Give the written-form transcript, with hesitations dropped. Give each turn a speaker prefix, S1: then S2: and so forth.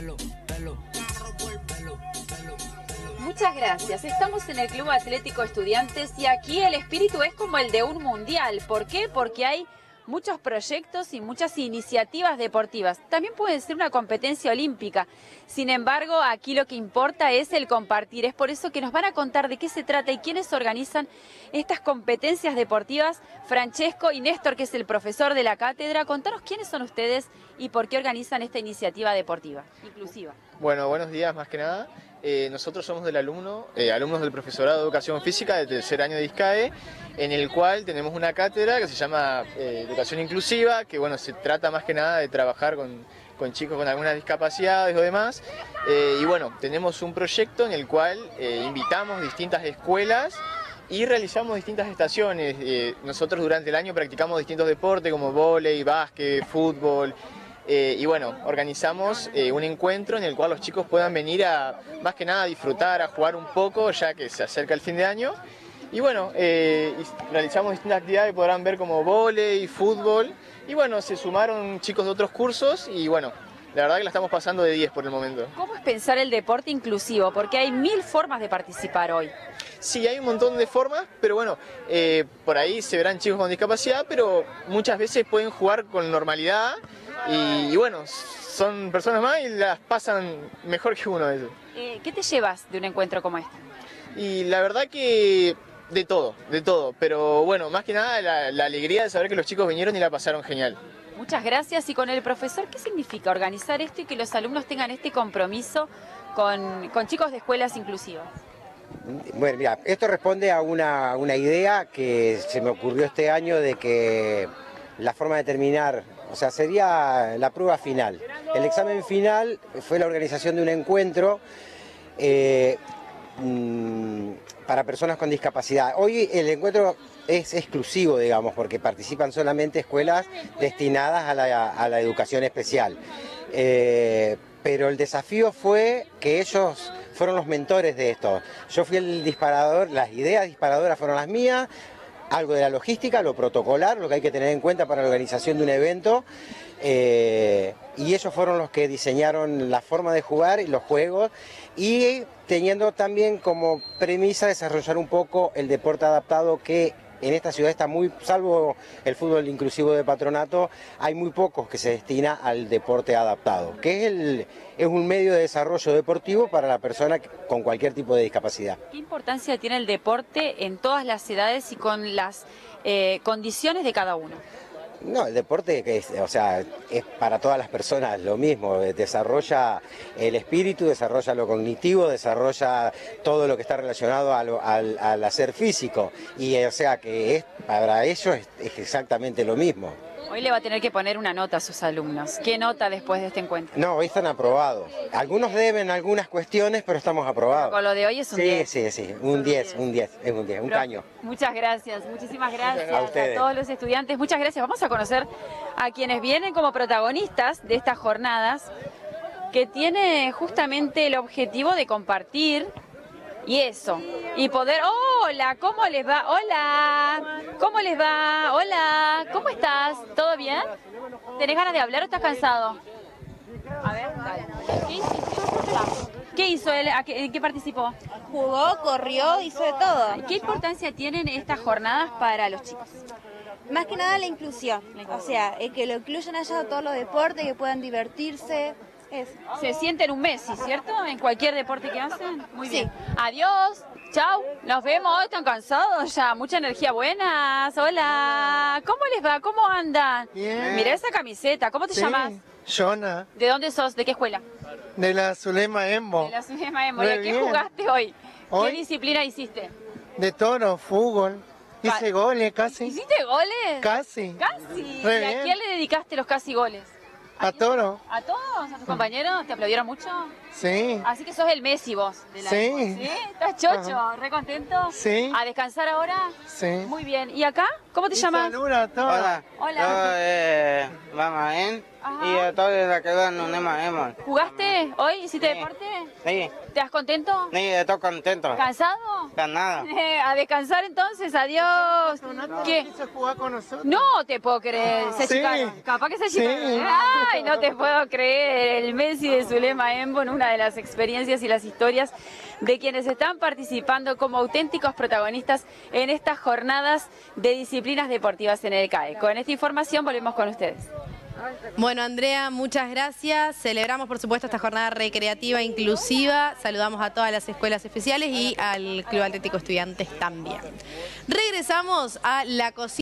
S1: Muchas gracias. Estamos en el Club Atlético Estudiantes y aquí el espíritu es como el de un mundial. ¿Por qué? Porque hay muchos proyectos y muchas iniciativas deportivas. También puede ser una competencia olímpica. Sin embargo, aquí lo que importa es el compartir. Es por eso que nos van a contar de qué se trata y quiénes organizan estas competencias deportivas. Francesco y Néstor, que es el profesor de la cátedra. Contanos quiénes son ustedes y por qué organizan esta iniciativa deportiva inclusiva.
S2: Bueno, buenos días más que nada. Nosotros somos alumnos del profesorado de Educación Física del tercer año de ISCAE, en el cual tenemos una cátedra que se llama Educación Inclusiva, que bueno, se trata más que nada de trabajar con chicos con algunas discapacidades o demás. Y bueno, tenemos un proyecto en el cual invitamos distintas escuelas y realizamos distintas estaciones. Nosotros durante el año practicamos distintos deportes como vóley, básquet, fútbol. Y bueno, organizamos un encuentro en el cual los chicos puedan venir a, más que nada, a disfrutar, a jugar un poco, ya que se acerca el fin de año. Y bueno, realizamos distintas actividades que podrán ver como vóley, fútbol. Y bueno, se sumaron chicos de otros cursos y bueno, la verdad que la estamos pasando de 10 por el momento.
S1: ¿Cómo es pensar el deporte inclusivo? Porque hay 1000 formas de participar hoy.
S2: Sí, hay un montón de formas, pero bueno, por ahí se verán chicos con discapacidad, pero muchas veces pueden jugar con normalidad y bueno, son personas más y las pasan mejor que uno a veces.
S1: ¿Qué te llevas de un encuentro como este?
S2: Y la verdad que de todo, pero bueno, más que nada la alegría de saber que los chicos vinieron y la pasaron genial.
S1: Muchas gracias. Y con el profesor, ¿qué significa organizar esto y que los alumnos tengan este compromiso con chicos de escuelas inclusivas?
S3: Bueno, mira, esto responde a una idea que se me ocurrió este año de que la forma de terminar, o sea, sería la prueba final. El examen final fue la organización de un encuentro para personas con discapacidad. Hoy el encuentro es exclusivo, digamos, porque participan solamente escuelas destinadas a la educación especial. Pero el desafío fue que ellos fueron los mentores de esto. Yo fui el disparador, las ideas disparadoras fueron las mías, algo de la logística, lo protocolar, lo que hay que tener en cuenta para la organización de un evento, y ellos fueron los que diseñaron la forma de jugar y los juegos, y teniendo también como premisa desarrollar un poco el deporte adaptado que en esta ciudad está muy, salvo el fútbol inclusivo de Patronato, hay muy pocos que se destina al deporte adaptado, que es un medio de desarrollo deportivo para la persona con cualquier tipo de discapacidad.
S1: ¿Qué importancia tiene el deporte en todas las edades y con las condiciones de cada uno?
S3: No, el deporte es para todas las personas lo mismo, desarrolla el espíritu, desarrolla lo cognitivo, desarrolla todo lo que está relacionado al hacer físico, y o sea que para ellos es exactamente lo mismo.
S1: Hoy le va a tener que poner una nota a sus alumnos. ¿Qué nota después de este encuentro?
S3: No, hoy están aprobados. Algunos deben algunas cuestiones, pero estamos aprobados.
S1: Con lo de hoy es un 10.
S3: Sí, un 10, un caño.
S1: Muchas gracias, muchísimas gracias
S3: a
S1: todos los estudiantes. Muchas gracias. Vamos a conocer a quienes vienen como protagonistas de estas jornadas, que tiene justamente el objetivo de compartir y eso, y poder... ¡Hola! ¿Cómo les va? ¡Hola! ¿Cómo les va? ¡Hola! ¿Cómo estás? ¿Todo bien? ¿Tenés ganas de hablar o estás cansado? A ver, dale. ¿Qué hizo él? ¿En qué participó?
S4: Jugó, corrió, hizo de todo.
S1: ¿Qué importancia tienen estas jornadas para los chicos?
S4: Más que nada la inclusión, o sea, que lo incluyan allá a todos los deportes, que puedan divertirse. Eso.
S1: Se sienten un Messi, ¿cierto? En cualquier deporte que hacen. Muy bien.
S4: Sí.
S1: Adiós. Chau. Nos vemos. ¿Están cansados ya? Mucha energía. Buenas. Hola. ¿Cómo les va? ¿Cómo andan?
S5: Bien.
S1: Mirá esa camiseta. ¿Cómo te llamas?
S5: Jonah.
S1: ¿De dónde sos? ¿De qué escuela?
S5: De la Zulema Embo.
S1: De la Zulema Embo. ¿Y a qué
S5: Bien.
S1: jugaste hoy?
S5: Hoy,
S1: ¿Qué disciplina hiciste?
S5: de toro, fútbol. Hice goles casi.
S1: ¿Hiciste goles?
S5: Casi.
S1: Casi.
S5: Re
S1: ¿Y a
S5: bien.
S1: quién le dedicaste los casi goles?
S5: A toro.
S1: ¿A todos? ¿A tus compañeros? ¿Te aplaudieron mucho?
S5: Sí.
S1: Así que sos el Messi vos de la
S5: Sí.
S1: Expo, ¿sí? ¿Estás chocho?
S5: Ajá.
S1: ¿Re contento?
S5: Sí.
S1: ¿A descansar ahora?
S5: Sí.
S1: Muy bien. ¿Y acá? ¿Cómo te llamas?
S5: Saluda a todos.
S6: Hola.
S1: Hola.
S6: Yo, Mama En,
S1: Ajá.
S6: Y entonces se quedó en un ema.
S1: ¿Jugaste hoy? ¿Hiciste
S6: Sí.
S1: deporte?
S6: Sí,
S1: ¿Te contento?
S6: sí, estoy contento.
S1: ¿Cansado?
S6: Nada.
S1: A descansar entonces, adiós. ¿Qué?
S5: Quiso jugar con nosotros.
S1: No te puedo creer, se
S5: Sí.
S1: chicaron. Capaz que se
S5: Sí.
S1: chicaron. Ay, no te puedo creer. El Messi de Zulema Embon, una de las experiencias y las historias de quienes están participando como auténticos protagonistas en estas jornadas de disciplinas deportivas en el CAE. Con esta información volvemos con ustedes.
S7: Bueno, Andrea, muchas gracias. Celebramos, por supuesto, esta jornada recreativa inclusiva. Saludamos a todas las escuelas especiales y al Club Atlético Estudiantes también. Regresamos a la cocina.